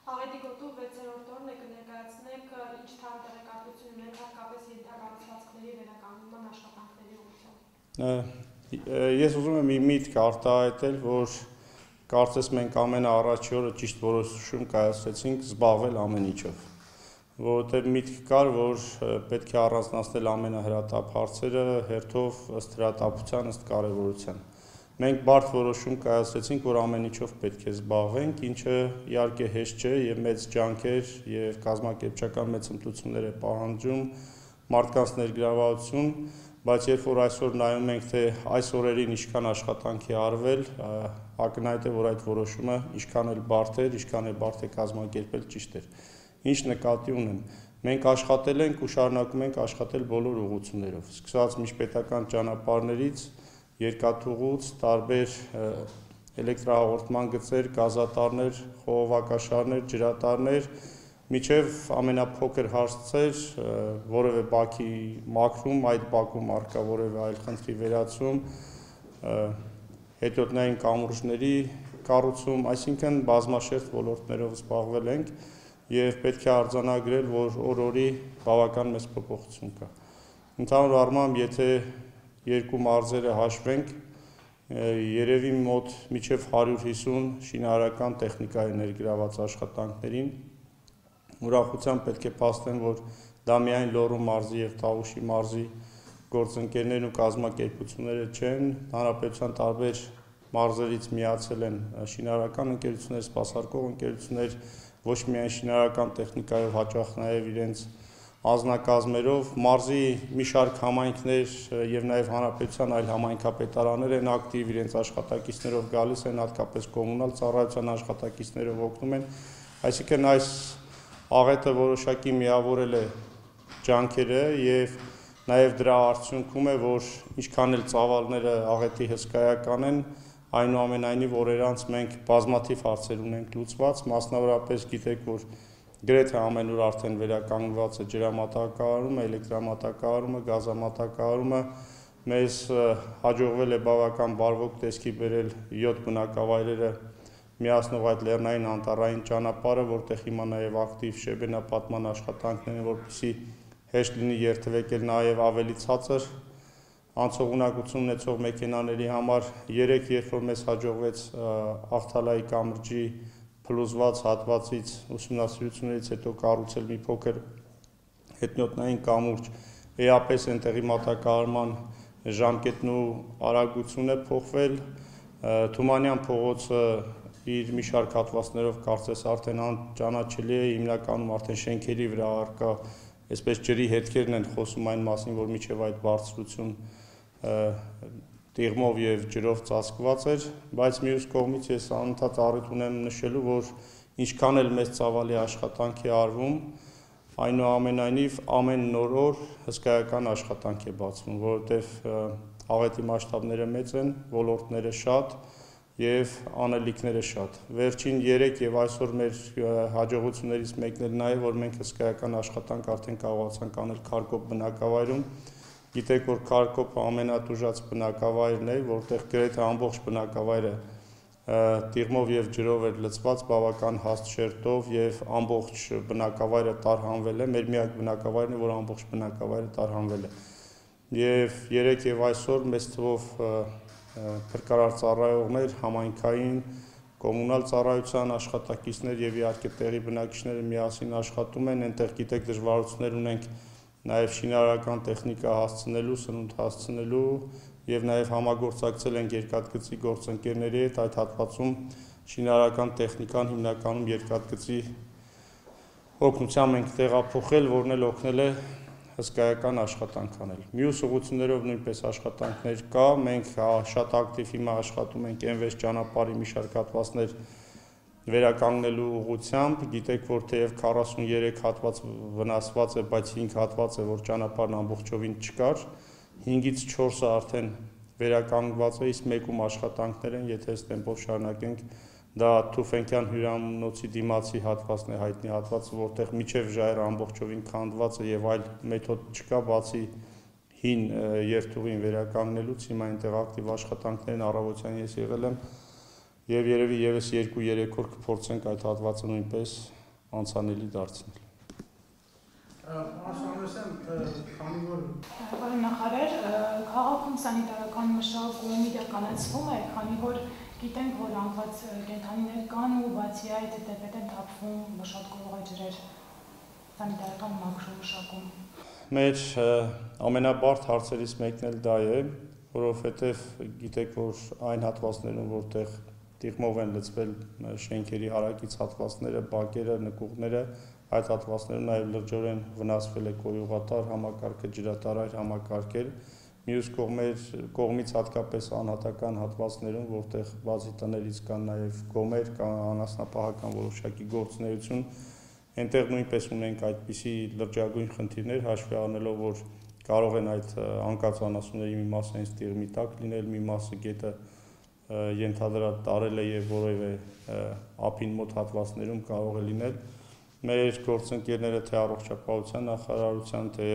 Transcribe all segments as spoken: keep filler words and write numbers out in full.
Աղետի գոտու վեցերորդ օրն եք ներկայացնեք ինչ թարմ տեղեկատվություն ունեք հատկապես ենթակառուցվածքների վերականգնման աշխատանքների ուղղությամբ։ Ես ուզում եմ մի միտք արտահայտել, որ կարծես մենք ամենաառաջի օրը ճիշտ որոշում կայացրեցինք զբաղվել ամեն ինչով, որովհետև միտք կար, որ պետք է առանձնացնել ամենահրատապ հարցերը հերթով ըստ հրատապության, ըստ կարևորության։ Մենք բարդ որոշում կայացրեցինք, որ ամեն ինչով պետք է զբաղվենք, ինչը իհարկե հեշտ չէ եւ մեծ ջանքեր եւ կազմակերպչական մեծ հմտություններ է պահանջում, մարդկանց ներգրավվածություն, բայց երբ որ այսօր նայում ենք, թե այս օրերին ինչքան աշխատանք է արվել, ակնհայտ է, որ այդ որոշումը ինչքան էլ բարդ էր, ինչքան էլ բարդ է կազմակերպել, ճիշտ էր։ Ինչ նկատի ունեմ։ Մենք աշխատել ենք ու շարունակում ենք աշխատել բոլոր ուղղություններով, սկսած միջպետական ճանապարհներից, երկաթուղուց, տարբեր էլեկտրահաղորդման գծեր, գազատարներ, խողովակաշարներ, ջրատարներ, միջև ամենափոքր հարցեր, որևէ բակի մաքրում, այդ բակում առկա որևէ այլ խնդրի վերացում, հետիոտնային կամուրջների կառուցում, այսինքն բազմաշերտ ոլորտներով զբաղվել ենք եւ պետք է արձանագրել, որ օր-օրի բավական մեծ փոփոխություն կա։ Ընդհանուր առմամբ, եթե երկու մարզերը հաշվենք, երևի մոտ մինչև հարյուր հիսուն շինարարական տեխնիկայի ներգրաված աշխատանքներին, ուրախությամբ պետք է փաստեմ, որ դա միայն Լոռու մարզի եւ Տավուշի մարզի գործընկերներն ու կազմակերպությունները չեն, հանրապետության տարբեր մարզերից միացել են շինարարական ընկերություններ, սպասարկող ընկերություններ, ոչ միայն շինարարական տեխնիկայով, հաճախ նաեւ իրենց անձնակազմերով, մարզի մի շարք համայնքներ եւ նաեւ հանրապետության այլ համայնքապետարաններ են ակտիվ, իրենց աշխատակիցներով գալիս են, հատկապես կոմունալ ծառայության աշխատակիցներով օգնում են, այսինքն այս աղետը որոշակի միավորել է ջանքերը եւ նաեւ դրա արդյունքում է, որ ինչքան էլ ծավալները աղետի հսկայական են, այնուամենայնիվ օրեր անց մենք բազմաթիվ հարցեր ունենք լուծված, մասնավորապես գիտեք, որ գրեթե ամեն օր արդեն վերականգնված է ջրամատակարարումը, էլեկտրամատակարարումը, գազամատակարարումը, մեզ հաջողվել է բավական բարվոք տեսքի բերել յոթ բնակավայրերը միացնող այդ լեռնային անտառային ճանապարհը, որտեղ հիմա նաեւ ակտիվ շեբենապատման աշխատանքներ են, որպեսզի հեշտ լինի երթևեկել նաեւ ավելի ցածր անցողունակություն ունեցող մեքենաների համար, երեք երբ որ մեզ հաջողվեց Աղթալայի կամրջի փլուզված հատվածից ուսումնասիրություններից հետո կառուցել մի փոքր հետնոտնային կամուրջ, էապես այնտեղի մատակարարման ժամկետն ու արագությունը փոխվել, Թումանյան փողոցը իր մի շարք հատվածներով կարծես արդեն անճանաչելի է, հիմնականում արդեն շենքերի վրա առկա, այսպես ջրի հետքերն են խոսում այն մասին, որ մինչև այդ բարձրություն տիղմով եւ ջրով ծածկված էր, բայց մյուս կողմից ես անընդհատ առիթ ունեմ նշելու, որ ինչքան էլ մեծ ծավալի աշխատանք է արվում, այնուամենայնիվ ամեն նոր օր հսկայական աշխատանք է բացվում, որովհետեւ աղետի մասշտաբները մեծ են, ոլորտները շատ եւ անելիքները շատ։ Վերջին երեք եւ այսօր մեր հաջողություններից մեկն էլ նա է, որ մենք հսկայական աշխատանք արդեն կարողացանք անել Քարկոպ բնակավայրում։ Գիտեք, որ Քարկոպը ամենատուժած բնակավայրն է, որտեղ գրեթե ամբողջ բնակավայրը տիղմով եւ ջրով էր լցված, բավական հաստ շերտով եւ ամբողջ բնակավայրը տարհանվել է, մեր միակ բնակավայրն է, որ ամբողջ բնակավայրը տարհանվել է։ Եվ երեք եւ այսօր մեծ թվով փրկարար ծառայողներ, համայնքային, կոմունալ ծառայության աշխատակիցներ եւ իհարկե տեղի բնակիչները միասին աշխատում են, այնտեղ գիտեք դժվարություններ ունենք նաեւ շինարարական տեխնիկա հասցնելու, սնունդ հասցնելու եւ նաեւ համագործակցել ենք երկաթգծի գործընկերների հետ, այդ հատվածում շինարարական տեխնիկան հիմնականում երկաթգծի օգնությամբ ենք տեղափոխել, որն էլ օգնել է հսկայական աշխատանք անել։ Մյուս ուղղություններով նույնպես աշխատանքներ կա, մենք շատ ակտիվ հիմա աշխատում ենք Էն վեց ճանապարհի մի շարք հատվածներ վերականգնելու ուղղությամբ, գիտեք, որ թեև քառասուններեք հատված վնասված է, բայց հինգ հատված է, որ ճանապարհն ամբողջովին չկար, հինգից չորսը արդեն վերականգնված է, իսկ մեկում աշխատանքներ են, եթե այս տեմպով շարունակենք, դա Թուֆենկյան հյուրանոցի դիմացի հատվածն է, հայտնի հատվածը, որտեղ միջև ժայռը ամբողջովին քանդված է եւ այլ մեթոդ չկա, բացի հին երթուղին վերականգնելուց, հիմա այնտեղ ակտիվ աշխատանքներն առավոտյան ես եղել եմ եւ երևի եւս երկու երեք օր կփորձենք այդ հատվածը նույնպես անցանելի դարձնել։ Ասում քանի որ Պարոն նախարար, քաղաքում սանիտարական մշակում իրականացվում է, քանի որ գիտենք, որ անկված կենդանիներ կան ու բացի այդ դեպետ են թափվում մշակող ջրեր սանիտարական մաքրում մշակում։ Մեր ամենաբարդ հարցերից մեկն էլ դա է, որովհետև գիտեք, որ այն հատվածներում, որտեղ տիղմով են լցվել շենքերի հարակից հատվածները, բակերը, նկուղները, այդ հատվածներում նաև լրջորեն վնասվել է կոյուղատար համակարգը, ջրատարայր համակարգեր, մյուս կողմից հատկապես անհատական հատվածներում, որտեղ բացի տներից կան նաև գոմեր, կան անասնապահական որոշակի գործունեություն, այնտեղ նույնպես ունենք այդպիսի լրջագույն խնդիրներ, հաշվի առնելով, որ կարող են այդ անկած անասունների մի մասը հենց տիղմի տակ լինել, մի մասը գետը ենթադրած տարել է եւ որևէ ափին մոտ հատվածներում կարող է լինել։ Մեր գործընկերները թե առողջապահության նախարարության, թե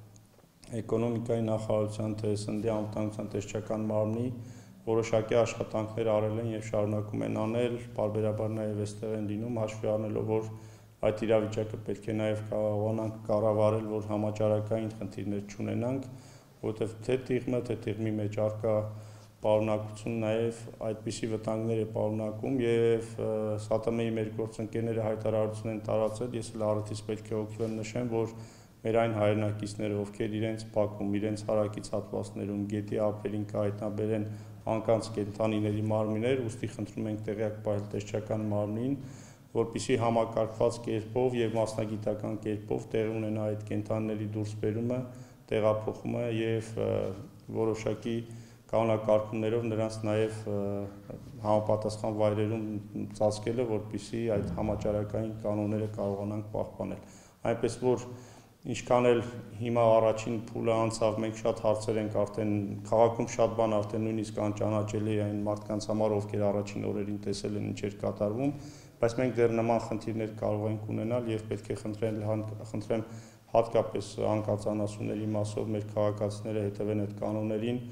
էկոնոմիկայի նախարարության, թե սննդի անվտանգության տեսչական մարմնի որոշակի աշխատանքներ արել են եւ շարունակում են անել, բարբերաբար նաեւ այստեղ են լինում, հաշվի առնելով, որ այդ իրավիճակը պետք է նաեւ կարողանանք կառավարել, որ համաճարակային խնդիրներ չունենանք, որովհետեւ թե տիղմը, թե տիղմի մեջ առկա պարունակություն նաև այդպիսի վտանգներ է պարունակում եւ ՍԱՏՄ-ի մեր գործընկերները հայտարարություն են տարածել, ես էլ առիթից պետք է օգտվեմ նշեմ, որ մեր այն հայրենակիցները, ովքեր իրենց բակում, իրենց հարակից հատվածներում գետի ափերին կհայտնաբերեն անկանց կենդանիների մարմիններ, ուստի խնդրում ենք տեղյակ պահել տեսչական մարմնին, որպեսզի համակարգված կերպով եւ մասնագիտական կերպով տեղի ունենա այդ կենդանիների դուրսբերումը, տեղափոխումը եւ որոշակի կանոնակարգումներով նրանց նաև համապատասխան վայրերում ծածկելը, որպեսզի այդ համաճարակային կանոնները կարողանանք պահպանել։ Այնպես որ ինչքան էլ հիմա առաջին փուլը անցավ, մենք շատ հարցեր ենք արդեն քաղաքում շատ բան արդեն նույնիսկ անճանաչելի է այն մարդկանց համար, ովքեր առաջին օրերին տեսել են ինչ էր կատարվում, բայց մենք դեռ նման խնդիրներ կարող ենք ունենալ եւ պետք է խնդրել խնդրեմ հատկապես անկած անասունների մասով մեր քաղաքացիները հետևեն այդ կանոններին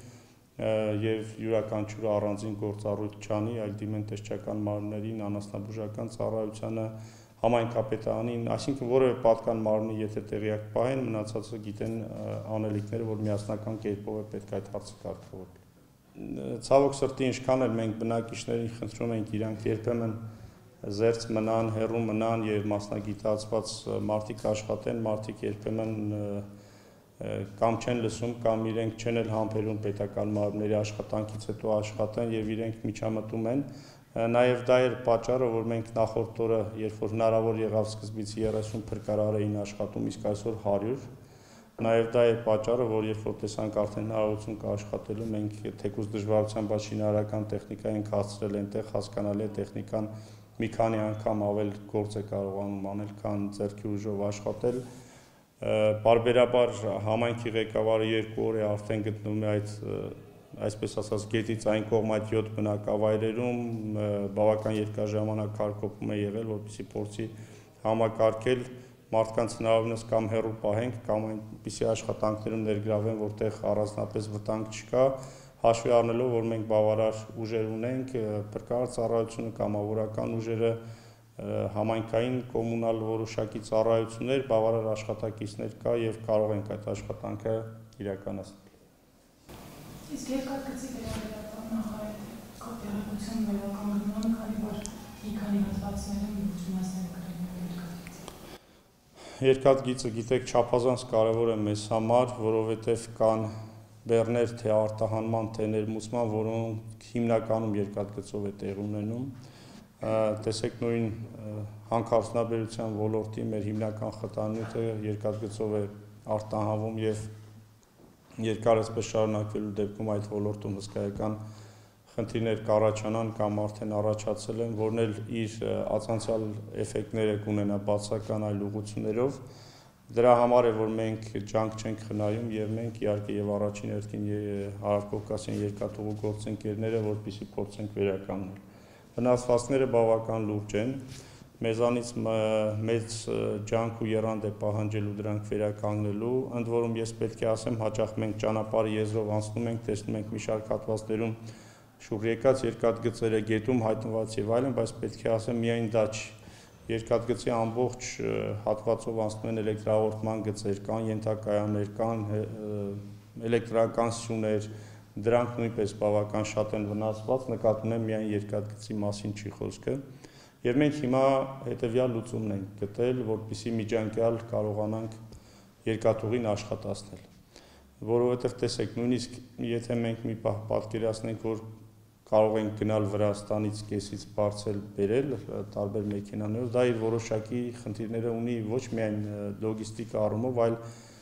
եւ յուրաքանչյուրը առանձին գործառույթ չանի, այլ դիմեն տեսչական մարմիններին, անասնաբուժական ծառայությանը, համայնքապետարանին, այսինքն որևէ պատկան մարմնի եթե տեղյակ պահեն, մնացածը գիտեն անելիքները, որ միասնական կերպով է պետք այդ հարցը կարգավորել։ Ցավոք սրտի ինչքան էլ մենք բնակիչներին խնդրում ենք իրանք երբեմն զերծ մնան, հեռու մնան եւ մասնագիտացված մարդիկ աշխատեն, մարդիկ երբեմն կամ չեն լսում, կամ իրենք չեն էլ համբերում պետական մարմինների աշխատանքից հետո աշխատեն եւ իրենք միջամտում են։ Նաեւ դա էր պատճառը, որ մենք նախորդ օրը, երբ որ հնարավոր եղավ սկզբից երեսուն փրկարար էին աշխատում, իսկ այսօր հարյուր, նաեւ դա էր պատճառը, որ երբ որ տեսանք արդեն հնարավորություն կա աշխատելու, մենք թեկուզ դժվարությամբ բայց շինարարական տեխնիկա ենք հասցրել այնտեղ, հասկանալի է տեխնիկան մի քանի անգամ ավել գործ է կարողանում անել, քան ձեռքի ուժով աշխատել։ Բարբերաբար համայնքի ղեկավարը երկու օր է արդեն գտնվում է այդ այսպես ասած գետից այն կողմ այդ յոթ բնակավայրերում բավական երկար ժամանակ քարկոփում է եղել, որպեսզի փորձի համակարգել մարդկանց հնարավորինս կամ հեռու պահենք, կամ այնպիսի աշխատանքներում ներգրավեն, որտեղ առանձնապես վտանգ չկա, հաշվի առնելով, որ մենք բավարար ուժեր ունենք, փրկարար ծառայությունը, կամավորական ուժերը, համայնքային կոմունալ որոշակի ծառայություններ, բավարար աշխատակիցներ կա եւ կարող ենք այդ աշխատանքը իրականացնել։ Իսկ երկաթգծի վերաբերյալ նախարար կապիտալություն վերականգնման, քանի որ մի քանի հատվածներում ուսումնասիրել կրել երկաթգիծը։ Երկաթգիծը գիտեք չափազանց կարևոր է մեզ համար, որովհետեւ կան բեռներ թե արտահանման, թե ներմուծման, որոնք հիմնականում երկաթգծով է տեղ ունենում։ Տեսեք նույն հանքարդյունաբերության ոլորտի մեր հիմնական խտանյութը երկաթգծով է արտահանվում եւ երկարասպես շարունակվելու դեպքում այդ ոլորտում հսկայական խնդիրներ կառաջանան կամ արդեն առաջացել են, որն էլ իր ածանցյալ էֆեկտները կունենա բացական այլ ուղղություններով։ Դրա համար է, որ մենք ջանք չենք խնայում եւ մենք իհարկե եւ առաջին հերթին Հարավկովկասյան երկաթուղու գործընկերները, որպեսզի փորձենք վերականգնել։ Վնասվածքները բավական լուրջ են, մեզանից մեծ ջանք ու եռանդ է պահանջելու դրանք վերականգնելու, ընդ որում ես պետք է ասեմ, հաճախ մենք ճանապարհի եզրով անցնում ենք, տեսնում ենք մի շարք հատվածներում շուռ եկած երկաթգծերը գետում հայտնված եւ այլն, բայց պետք է ասեմ, միայն դա չի։ երկաթգծի ամբողջ հատվածով անցնում են էլեկտրահաղորդման գծեր, կան ենթակայաններ, կան էլեկտրական սյուներ, դրանք նույնպես բավական շատ են վնասված, նկատում եմ միայն երկաթգծի մասին չի խոսքը, եւ մենք հիմա հետեւյալ լուծումն ենք գտել, որպեսզի միջանկյալ կարողանանք երկաթուղին աշխատացնել, որովհետեւ տեսեք, նույնիսկ եթե մենք մի պահ պատկերացնենք, որ կարող ենք գնալ Վրաստանից կեսից բարձր բերել տարբեր մեքենաներով, դա իր որոշակի խնդիրները ունի ոչ միայն լոգիստիկ առումով, այլ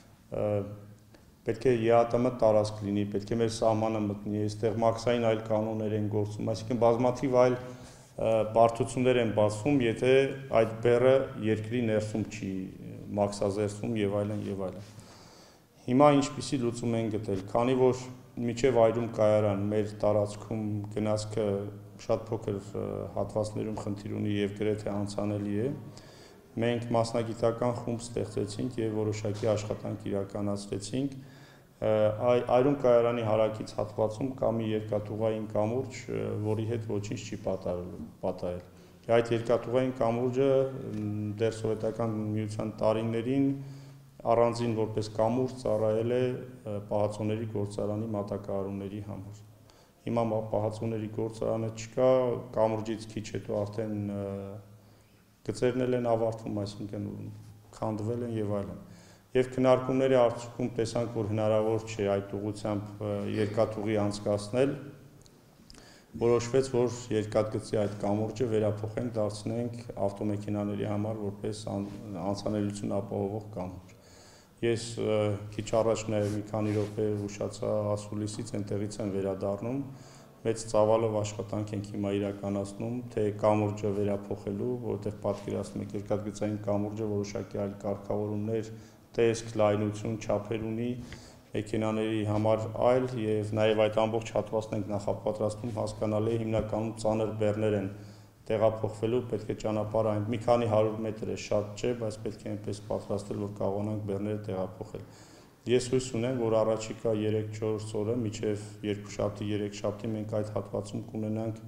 պետք է ԵԱՏՄ տարածք լինի, պետք է մեր սահմանը մտնի, այստեղ մաքսային այլ կանոններ են գործում, այսինքն բազմաթիվ այլ բարդություններ են բացվում, եթե այդ բեռը երկրի ներսում չի մաքսազերծվում եւ այլն եւ այլն։ Հիմա ինչպիսի լուծում են գտել, քանի որ միջև այրում կայարան մեր տարածքում գնացքը շատ փոքր հատվածներում խնդիր ունի եւ գրեթե անցանելի է, մենք մասնագիտական խումբ ստեղծեցինք եւ որոշակի աշխատանք իրականացրեցինք այրում կայարանի հարակից հատվածում կա մի երկաթուղային կամուրջ, որի հետ ոչինչ չի պատահել։ Այդ երկաթուղային կամուրջը դեռ սովետական միության տարիներին առանձին որպես կամուրջ ծառայել է պահածոների գործարանի մատակարարումների համար։ Հիմա պահածոների գործարանը չկա, կամուրջից քիչ հետո արդեն գծերն են ավարտվում, այսինքն քանդվել են եւ այլն։ Եվ քննարկումների արդյունքում տեսանք, որ հնարավոր չէ այդ ուղղությամբ երկաթուղի անցկացնել, որոշվեց, որ երկաթգծի այդ կամուրջը վերափոխենք, դարձնենք ավտոմեքենաների համար որպես անցանելիություն ապահովող կամուրջ։ Ես քիչ առաջ նաև մի քանի րոպե ուշացա ասուլիսից, այնտեղից եմ վերադառնում, մեծ ծավալով աշխատանք ենք հիմա իրականացնում, թե կամուրջը վերափոխելու, որովհետև պատկերացնում եք երկաթգծային կամուրջը որոշակի այլ կարգավորումներ, տեսք, լայնություն, չափեր ունի, մեքենաների համար այլ եւ նաեւ այդ ամբողջ հատվածն ենք նախապատրաստում, հասկանալի է հիմնականում ծանր բեռներ են տեղափոխվելու, պետք է ճանապարհը այն մի քանի հարյուր մետր է, շատ չէ, բայց պետք է այնպես պատրաստել, որ կարողանանք բեռները տեղափոխել։ Ես հույս ունեմ, որ առաջիկա երեք-չորս օրը մինչև երկուշաբթի, երեքշաբթի մենք այդ հատվածում կունենանք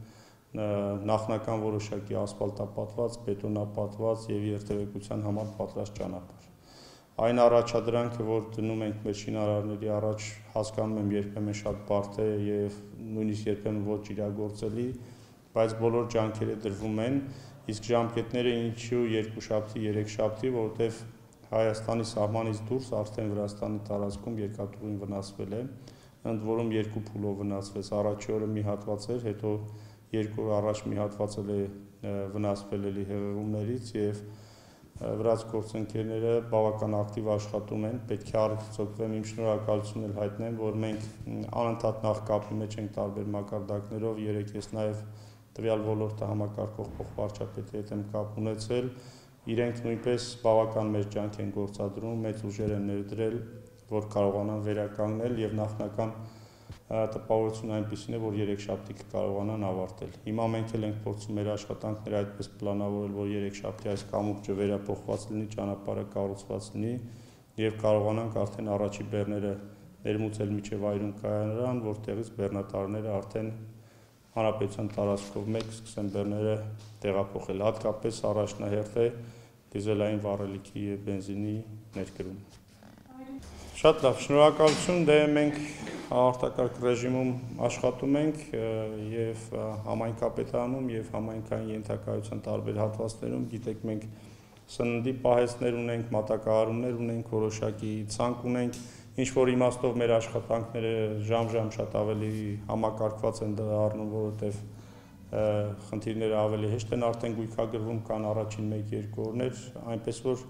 նախնական որոշակի ասֆալտապատված, բետոնապատված եւ երթևեկության համար պատրաստ ճանապարհ։ Այն առաջադրանքը, որ դնում ենք մեր շինարարների առաջ, հասկանում եմ երբեմն շատ բարդ է եւ նույնիսկ երբեմն ոչ իրագործելի, բայց բոլոր ջանքերը դրվում են, իսկ ժամկետները ինչու երկուշաբթի, երեքշաբթի, որովհետեւ Հայաստանի սահմանից դուրս արդեն Վրաստանի տարածքում երկաթուղին վնասվել է, ընդ որում երկու փուլով վնասվեց, առաջի օրը մի հատված էր, հետո երկու օր առաջ մի հատված էլ է վնասվել էլի հեղեղումներից եւ վրաց գործընկերները բավական ակտիվ աշխատում են, պետք է արձոկվեմ իմ շնորհակալությունն էլ հայտնեմ, որ մենք անընդհատ նախ կապի մեջ ենք տարբեր մակարդակներով, երեք ես նաև տվյալ ոլորտը համակարգող փոխվարչապետի հետ եմ կապ ունեցել, իրենք նույնպես բավական մեծ ջանք են գործադրում, մեծ ուժեր են ներդրել, որ կարողանան վերականգնել եւ նախնական տպավորությունը այնպեսին է, որ երեքշաբթի կկարողանան ավարտել։ Հիմա մենք էլ ենք փորձում մեր աշխատանքները այդպես պլանավորել, որ երեքշաբթի այս կամուրջը վերափոխված լինի, ճանապարհը կառուցված լինի եւ կարողանանք արդեն առաջի բեռները ներմուծել միջև այրուն կայանարան, որտեղից բեռնատարները արդեն հանրապետության տարածքով մեկ սկսեն բեռները տեղափոխել։ Հատկապես առաջնահերթ է դիզելային վառելիքի եւ բենզինի ներկրումը։ Շատ լավ, շնորհակալություն, դե մենք արտակարգ ռեժիմում աշխատում ենք եւ համայնքապետարանում եւ համայնքային ենթակայության տարբեր հատվածներում, գիտեք մենք սննդի պահեստներ ունենք, մատակարարումներ ունենք, որոշակի ցանկ ունենք, ինչ որ իմաստով մեր աշխատանքները ժամ-ժամ շատ ավելի համակարգված են դառնում, որովհետեւ խնդիրները ավելի հեշտ են արդեն գույքագրվում, կան առաջին մեկ-երկու օրներ, այնպես որ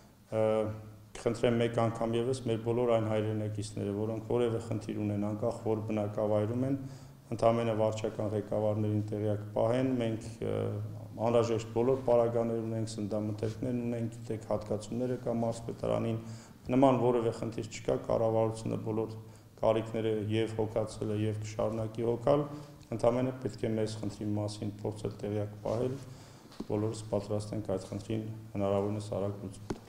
Խնդրեմ մեկ անգամ եւս մեր բոլոր այն հայրենակիցները, որոնք որևէ խնդիր ունեն, անկախ որ բնակավայրում են, ընդամենը վարչական ղեկավարներին տեղյակ պահեն, մենք անհրաժեշտ բոլոր պարագաներ ունենք, սննդամթերքներ ունենք, գիտեք, հատկացումները կա մարզպետարանին, նման որևէ խնդիր չկա, կառավարությունը բոլոր կարիքները եւ հոգացել է եւ կշարունակի հոգալ, ընդամենը պետք է մեզ խնդրի մասին փորձել տեղյակ պահել, բոլորս պատրաստ ենք այդ խնդրին հնարավորինս արագ լուծել։